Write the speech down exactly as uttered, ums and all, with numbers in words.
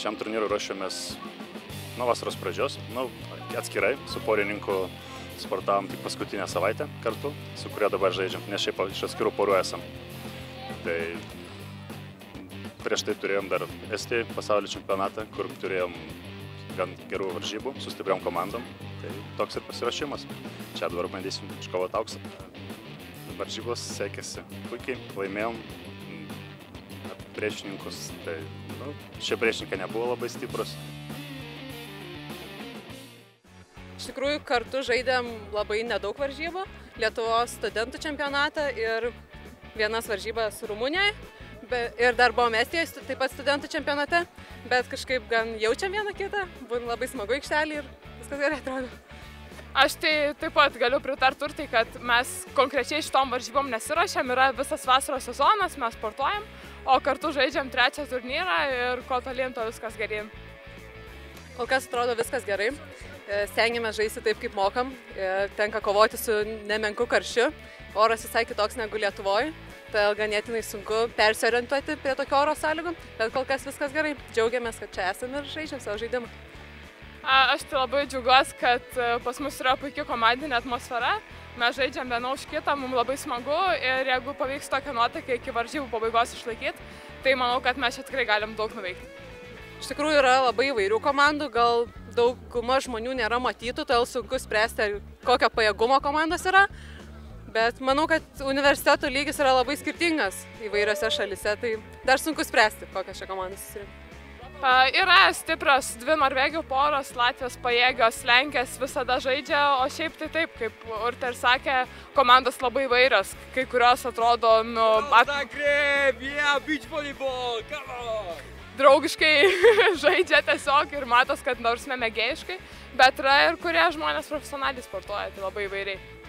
šiam turnyrui ruošiamės nuo vasaros pradžios, nu, atskirai, su porininku sportavom tik paskutinę savaitę kartu, su kuria dabar žaidžiam, nes šiaip iš atskirų porų esam. Tai prieš tai turėjom dar Estijoj pasaulio čempionatą, kur turėjom gan gerų varžybų, su stipriom komandom. Tai toks ir pasiruošimas. Čia dabar bandysim iškovoti auksą. Varžybos sekėsi puikiai, laimėjom priešininkus. Tai, nu, šie priešininkai nebuvo labai stiprus. Iš tikrųjų, kartu žaidėm labai nedaug varžybų. Lietuvos studentų čempionatą ir vienas varžybas Rumunijoje. Ir dar buvom Estijoje, taip pat studentų čempionate. Bet kažkaip gan jaučiam vieną kitą. Buvo labai smagu aikštelį ir viskas gerai atrodo. Aš tai taip pat galiu pritarti Urtai, kad mes konkrečiai šitom varžybom nesiruošiam. Yra visas vasaros sezonas, mes sportuojam, o kartu žaidžiam trečią turnyrą ir kuo tolyn, to viskas geryn. Kol kas atrodo viskas gerai. Stengiamės žaisti taip, kaip mokam. Tenka kovoti su nemenku karščiu. Oras visai kitoks negu Lietuvoje. Tai ganėtinai sunku persiorientuoti prie tokio oro sąlygų. Bet kol kas viskas gerai. Džiaugiamės, kad čia esame ir žaidžiam savo žaidimą. Aš tai labai džiaugiuosi, kad pas mus yra puikia komandinė atmosfera. Mes žaidžiam viena už kitą, mums labai smagu. Ir jeigu pavyks tokią nuotaiką iki varžybų pabaigos išlaikyti, tai manau, kad mes čia tikrai galim daug nuveikti. Iš tikrųjų yra labai įvairių komandų, gal dauguma žmonių nėra matytų, todėl sunku spręsti, kokio pajėgumo komandos yra. Bet manau, kad universiteto lygis yra labai skirtingas įvairiose šalyse, tai dar sunku spręsti, kokią šią komandą susirinko. Yra stiprios dvi Norvegijų poros, Latvijos pajėgios, Lenkijos visada žaidžia, o šiaip tai taip, kaip Urta ir sakė, komandos labai įvairios, kai kurios atrodo, nu, at... draugiškai žaidžia tiesiog ir matos, kad nors nemėgėjiškai, bet yra ir kurie žmonės profesionaliai sportuoja, tai labai įvairiai.